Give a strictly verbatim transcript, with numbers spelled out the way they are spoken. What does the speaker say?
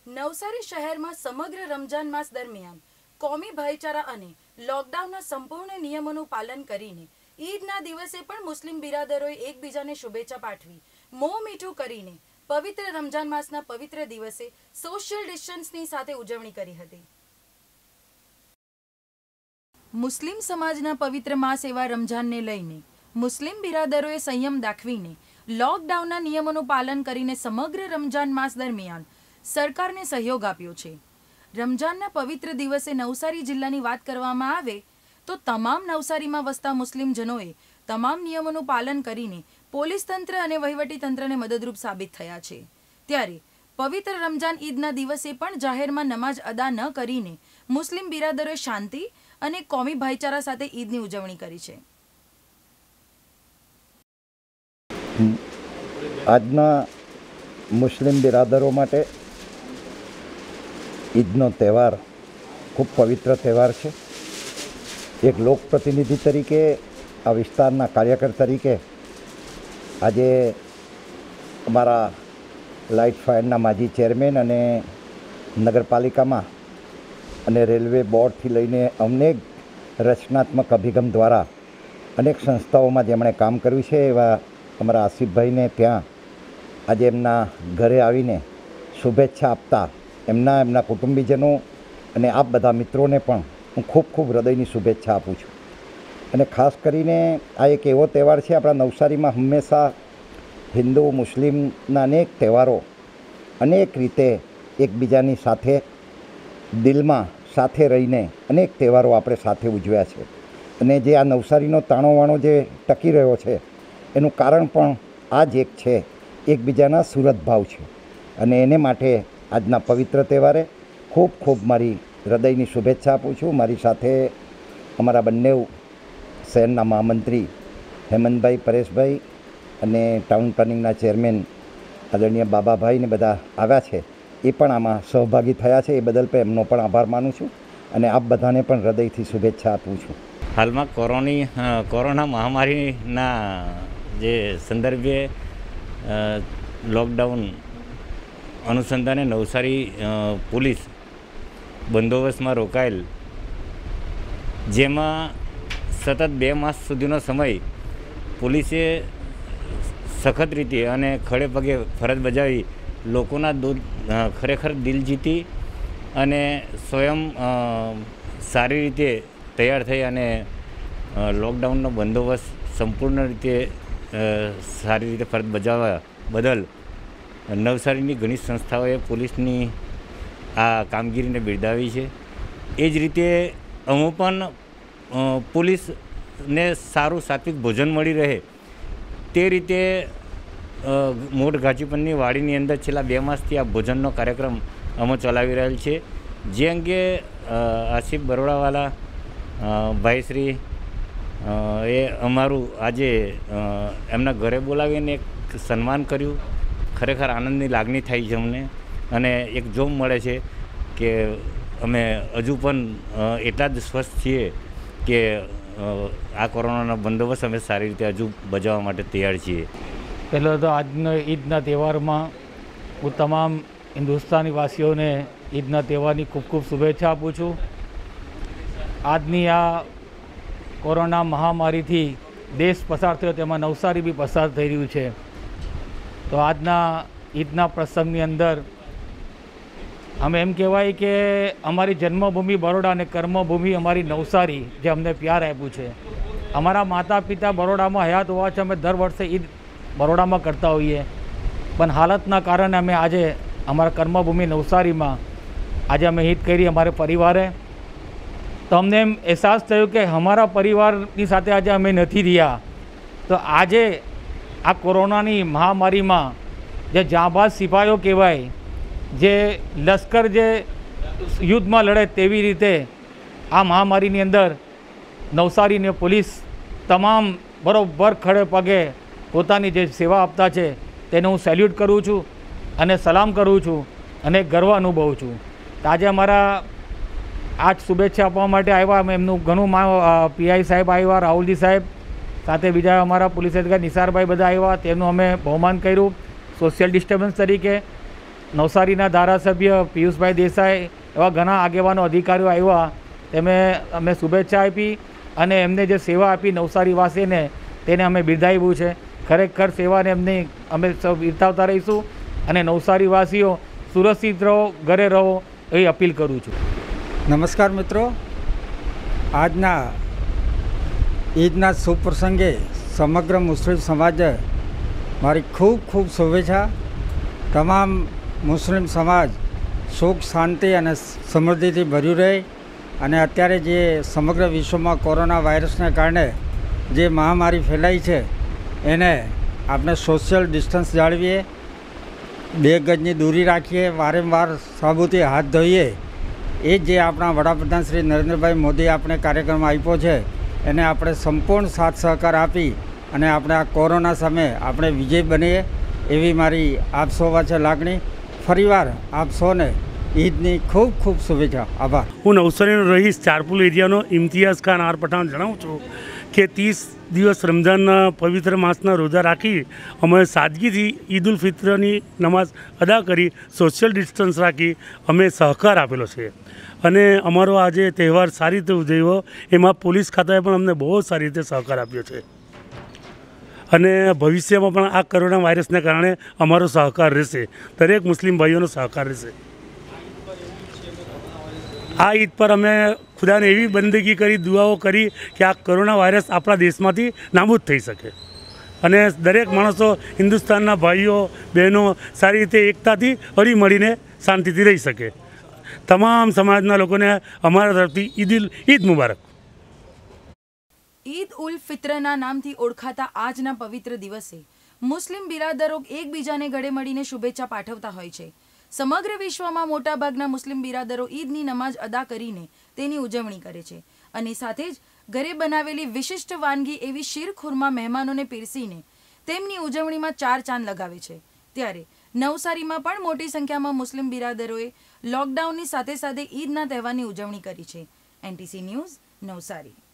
નવસારી શહેરમાં સમગ્ર રમજાન માસ દરમિયાન કોમી ભાઈચારા અને લોકડાઉનના સંપૂર્ણ નિયમોનું પાલન કરીને ઈદના દિવસે પણ મુસ્લિમ બિરાદરોએ એકબીજાને શુભેચ્છા પાઠવી મોં મીઠું કરીને પવિત્ર રમજાન માસના પવિત્ર દિવસે સોશિયલ ડિસ્ટન્સની સાથે ઉજવણી કરી હતી। મુસ્લિમ સમાજના પવિત્ર માસ એવા રમજાનને લઈને મુસ્લિમ બિરાદરોએ સંયમ દાખવીને લોકડાઉનના નિયમોનું પાલન કરીને સમગ્ર રમજાન માસ દરમિયાન સરકારને સહયોગ આપ્યો છે। રમજાનના પવિત્ર દિવસે નવસારી જિલ્લાની વાત કરવામાં આવે તો તમામ નવસારીમાં વસતા મુસ્લિમજનોએ તમામ નિયમોનું પાલન કરીને પોલીસ તંત્ર અને વહીવટી તંત્રને મદદરૂપ સાબિત થયા છે। ત્યારે પવિત્ર રમજાન ઈદના દિવસે પણ જાહેરમાં નમાઝ અદા ન કરીને મુસ્લિમ બિરાદરોએ શાંતિ અને કોમી ભાઈચારા સાથે ઈદની ઉજવણી કરી છે। આજના મુસ્લિમ બિરાદરો માટે ઈદનો તહેવાર ખૂબ પવિત્ર તહેવાર છે। એક લોકપ્રતિનિધિ તરીકે આ વિસ્તારના કાર્યકર તરીકે આજે અમારા લાઇટ ફાયરના માજી ચેરમેન અને નગરપાલિકામાં અને રેલવે બોર્ડથી લઈને અનેક રચનાત્મક અભિગમ દ્વારા અનેક સંસ્થાઓમાં જેમણે કામ કર્યું છે એવા અમારા આસિફભાઈને ત્યાં આજે એમના ઘરે આવીને શુભેચ્છા આપતા એમના એમના કુટુંબીજનો અને આપ બધા મિત્રોને પણ હું ખૂબ ખૂબ હૃદયની શુભેચ્છા આપું છું। અને ખાસ કરીને આ એક એવો તહેવાર છે, આપણા નવસારીમાં હંમેશા હિન્દુ મુસ્લિમના અનેક તહેવારો અનેક રીતે એકબીજાની સાથે દિલમાં સાથે રહીને અનેક તહેવારો આપણે સાથે ઉજવ્યા છે। અને જે આ નવસારીનો તાણોવાણો જે ટકી રહ્યો છે એનું કારણ પણ આ જ એક છે, એકબીજાના સુરત ભાવ છે। અને એને માટે આજના પવિત્ર તહેવારે ખૂબ ખૂબ મારી હૃદયની શુભેચ્છા આપું છું। મારી સાથે અમારા બંને શહેરના મહામંત્રી હેમંતભાઈ, પરેશભાઈ અને ટાઉન પ્લાનિંગના ચેરમેન આદરણીય બાબાભાઈને બધા આવ્યા છે, એ પણ આમાં સહભાગી થયા છે। એ બદલ પણ એમનો પણ આભાર માનું છું અને આપ બધાને પણ હૃદયથી શુભેચ્છા આપું છું। હાલમાં કોરોની કોરોના મહામારીના જે સંદર્ભે લોકડાઉન અનુસંધાને નવસારી પોલીસ બંદોબસ્તમાં રોકાયેલ, જેમાં સતત બે માસ સુધીનો સમય પોલીસે સખત રીતે અને ખડે પગે ફરજ બજાવી લોકોના દૂર ખરેખર દિલ જીતી અને સ્વયં સારી રીતે તૈયાર થઈ અને લોકડાઉનનો બંદોબસ્ત સંપૂર્ણ રીતે સારી રીતે ફરજ બજાવવા બદલ નવસારીની ઘણી સંસ્થાઓએ પોલીસની આ કામગીરીને બિરદાવી છે। એ જ રીતે અમે પણ પોલીસને સારું સાત્વિક ભોજન મળી રહે તે રીતે મોઢ ઘાંચીપણની વાડીની અંદર છેલ્લા બે માસથી આ ભોજનનો કાર્યક્રમ અમે ચલાવી રહેલ છે, જે અંગે આસિફ બરોડાવાલા ભાઈશ્રી એ અમારું આજે એમના ઘરે બોલાવીને એક સન્માન કર્યું। ખરેખર આનંદની લાગણી થાય છે અમને અને એક જોમ મળે છે કે અમે હજુ પણ એટલા જ સ્વસ્થ છીએ કે આ કોરોનાનો બંદોબસ્ત અમે સારી રીતે હજુ બજાવવા માટે તૈયાર છીએ। પહેલાં તો આજનો ઈદના તહેવારમાં હું તમામ હિન્દુસ્તાની વાસીઓને ઈદના તહેવારની ખૂબ ખૂબ શુભેચ્છા આપું છું। આજની આ કોરોના મહામારીથી દેશ પસાર થયો, તેમાં નવસારી બી પસાર થઈ રહ્યું છે। તો આજના ઈદના પ્રસંગની અંદર અમે એમ કહેવાય કે અમારી જન્મભૂમિ બરોડા અને કર્મભૂમિ અમારી નવસારી જે અમને પ્યાર આપ્યું છે। અમારા માતા પિતા બરોડામાં હયાત હોવા છતાં અમે દર વર્ષે ઈદ બરોડામાં કરતા હોઈએ, પણ હાલતના કારણે અમે આજે અમારા કર્મભૂમિ નવસારીમાં આજે અમે ઈદ કરી અમારે પરિવારે। તો અમને એમ અહેસાસ થયો કે અમારા પરિવારની સાથે આજે અમે નથી રહ્યા। તો આજે આ કોરોનાની મહામારીમાં જે જાંબાઝ સિપાહીઓ કહેવાય, જે લશ્કર જે યુદ્ધમાં લડે તેવી રીતે આ મહામારીની અંદર નવસારીની પોલીસ તમામ બરોબર ખડે પગે પોતાની જે સેવા આપતા છે તેને હું સેલ્યુટ કરું છું અને સલામ કરું છું અને ગર્વ અનુભવું છું। તો આજે અમારા આજ શુભેચ્છા આપવા માટે આવ્યા, અમે એમનું ઘણું પીઆઈ સાહેબ આવ્યા, રાહુલજી સાહેબ સાથે બીજા અમારા પોલીસ અધિકારી નિસારભાઈ બધા આવ્યા, તેમનું અમે બહુમાન કર્યું સોશિયલ ડિસ્ટર્બન્સ તરીકે। નવસારીના ધારાસભ્ય પિયુષભાઈ દેસાઈ એવા ઘણા આગેવાનો અધિકારીઓ આવ્યા, તેમે અમે શુભેચ્છા આપી અને એમને જે સેવા આપી નવસારીવાસીને તેને અમે બિરદાવ્યું છે. ખરેખર સેવાને એમની અમે સૌ બિરદાવતા રહીશું અને નવસારીવાસીઓ સુરક્ષિત રહો, ઘરે રહો એવી અપીલ કરું છું. નમસ્કાર મિત્રો, આજના ઈદના શુભ પ્રસંગે સમગ્ર મુસ્લિમ સમાજે મારી ખૂબ ખૂબ શુભેચ્છા. તમામ મુસ્લિમ સમાજ સુખ, શાંતિ અને સમૃદ્ધિથી ભર્યું રહે અને અત્યારે જે સમગ્ર વિશ્વમાં કોરોના વાયરસને કારણે જે મહામારી ફેલાઈ છે એને આપણે સોશિયલ ડિસ્ટન્સ જાળવીએ, બે ગજની દૂરી રાખીએ, વારંવાર સાબુથી હાથ ધોઈએ. એ જે આપણા વડાપ્રધાન શ્રી નરેન્દ્રભાઈ મોદીએ આપણે કાર્યક્રમ આપ્યો છે એને આપણે સંપૂર્ણ સાથ સહકાર આપી અને આપણે આ કોરોના સામે આપણે વિજય બનીએ એવી મારી આપ સૌ વચ્ચે લાગણી. ફરીવાર આપ સૌને ઈદની ખૂબ ખૂબ શુભેચ્છા. આભાર. હું નવસારીનો રહીશ ચારપુલ એરિયાનો ઇમ્તિયાઝ ખાન આર પઠાણ જણાવું છું કે ત્રીસ દિવસ રમઝાનના પવિત્ર માસના રોજા રાખી અમે સાદગીથી ઈદ ઉલ ફિત્રની નમાઝ અદા કરી, સોશિયલ ડિસ્ટન્સ રાખી અમે સહકાર આપેલો છે અને અમારો આજે તહેવાર સારી રીતે ઉજવ્યો. એમાં પોલીસ ખાતાએ પણ અમને બહુ સારી રીતે સહકાર આપ્યો છે અને ભવિષ્યમાં પણ આ કોરોના વાયરસને કારણે અમારો સહકાર રહેશે, દરેક મુસ્લિમ ભાઈઓનો સહકાર રહેશે. આ ઈદ પર અમે ખુદાને એવી બંદગી કરી, દુઆઓ કરી કે આ કોરોના વાયરસ આપણા દેશમાંથી નાબૂદ થઈ શકે અને દરેક માણસો, હિન્દુસ્તાનના ભાઈઓ બહેનો સારી રીતે એકતાથી હળી મળીને શાંતિથી રહી શકે. તમામ સમાજના લોકોને અમારા તરફથી ઈદ ઈદ મુબારક. ઈદ ઉલ ફિત્રના નામથી ઓળખાતા આજના પવિત્ર દિવસે મુસ્લિમ બિરાદરો એકબીજાને ગળે મળીને શુભેચ્છા પાઠવતા હોય છે. સમગ્ર વિશ્વમાં મોટાભાગના મુસ્લિમ બિરાદરો ઈદની નમાઝ અદા કરીને તેની ઉજવણી કરે છે અને સાથે જ ઘરે બનાવેલી વિશિષ્ટ વાનગી એવી શીર ખુરમા મહેમાનોને પીરસીને તેમની ઉજવણીમાં ચાર ચાંદ લગાવે છે. ત્યારે નવસારીમાં પણ મોટી સંખ્યામાં મુસ્લિમ બિરાદરોએ લોકડાઉનની સાથે સાથે ઈદના તહેવારની ઉજવણી કરી છે. NTC news, Navsari.